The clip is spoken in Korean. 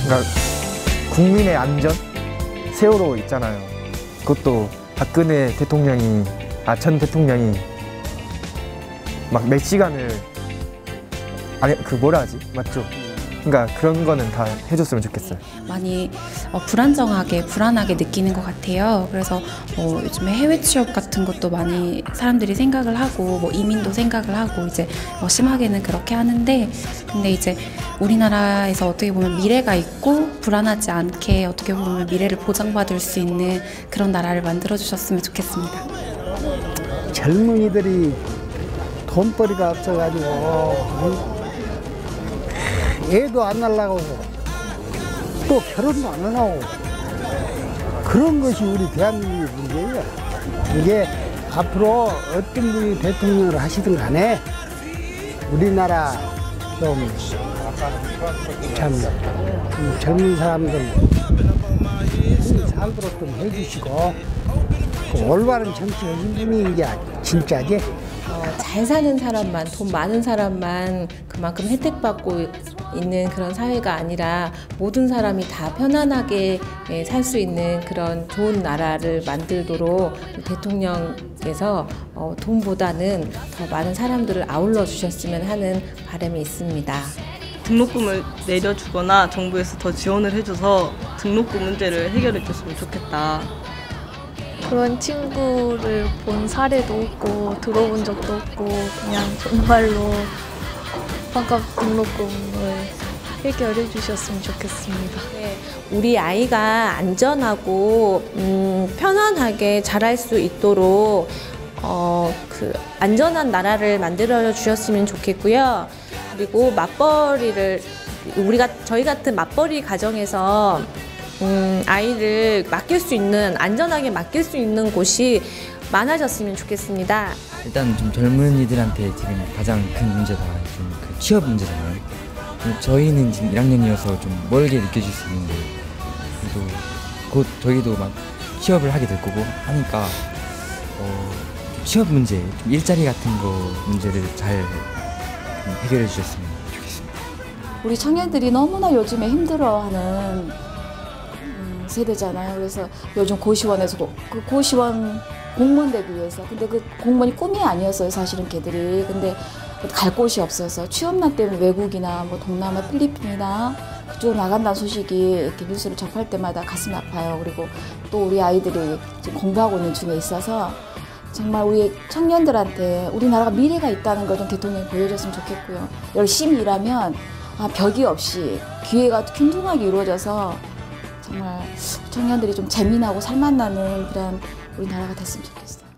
그러니까 국민의 안전? 세월호 있잖아요. 그것도 박근혜 대통령이, 전 대통령이 막 몇 시간을, 아니, 그 뭐라 하지? 맞죠? 그러니까 그런 거는 다 해줬으면 좋겠어요. 많이 불안하게 느끼는 것 같아요. 그래서 요즘에 해외 취업 같은 것도 많이 사람들이 생각을 하고, 뭐 이민도 생각을 하고, 이제 심하게는 그렇게 하는데, 근데 이제 우리나라에서 어떻게 보면 미래가 있고 불안하지 않게 어떻게 보면 미래를 보장받을 수 있는 그런 나라를 만들어 주셨으면 좋겠습니다. 젊은이들이 돈벌이가 없어가지고 애도 안 날라가고 또 결혼도 안 하고 그런 것이 우리 대한민국의 문제예요. 이게 앞으로 어떤 분이 대통령을 하시든 간에 우리나라 좀 젊은 사람들 살도록 좀 해주시고 올바른 정치하신 분이 이제 진짜지. 잘 사는 사람만, 돈 많은 사람만 그만큼 혜택받고 있는 그런 사회가 아니라 모든 사람이 다 편안하게 살 수 있는 그런 좋은 나라를 만들도록 대통령께서 돈보다는 더 많은 사람들을 아울러 주셨으면 하는 바람이 있습니다. 등록금을 내려주거나 정부에서 더 지원을 해줘서 등록금 문제를 해결해 줬으면 좋겠다. 그런 친구를 본 사례도 없고 들어본 적도 없고 그냥 정말로 반값 등록금을 해결해 주셨으면 좋겠습니다. 네, 우리 아이가 안전하고 편안하게 자랄 수 있도록 그 안전한 나라를 만들어 주셨으면 좋겠고요. 그리고 맞벌이를 저희 같은 맞벌이 가정에서 아이를 맡길 수 있는, 안전하게 맡길 수 있는 곳이 많아졌으면 좋겠습니다. 일단 좀 젊은이들한테 지금 가장 큰 문제가 좀 그 취업 문제잖아요. 저희는 지금 1학년이어서 좀 멀게 느껴질 수 있는데 그래도 곧 저희도 막 취업을 하게 될 거고 하니까 취업 문제, 좀 일자리 같은 거 문제를 잘 해결해 주셨으면 좋겠습니다. 우리 청년들이 너무나 요즘에 힘들어하는 세대잖아요. 그래서 요즘 고시원에서 그 고시원 공무원 되기 위해서, 근데 그 공무원이 꿈이 아니었어요, 사실은 걔들이. 근데 갈 곳이 없어서 취업난 때문에 외국이나 뭐 동남아, 필리핀이나 그쪽으로 나간다는 소식이 이렇게 뉴스를 접할 때마다 가슴이 아파요. 그리고 또 우리 아이들이 지금 공부하고 있는 중에 있어서 정말 우리 청년들한테 우리나라가 미래가 있다는 걸 좀 대통령이 보여줬으면 좋겠고요. 열심히 일하면 벽이 없이 기회가 균등하게 이루어져서 정말 청년들이 좀 재미나고 살맛나는 그런 우리나라가 됐으면 좋겠어요.